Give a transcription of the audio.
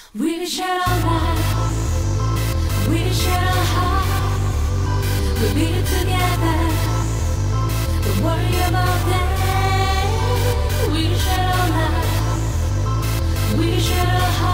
We can share our life, we can share our heart. We'll beat it together, don't worry about that. We can share our life, we can share our heart.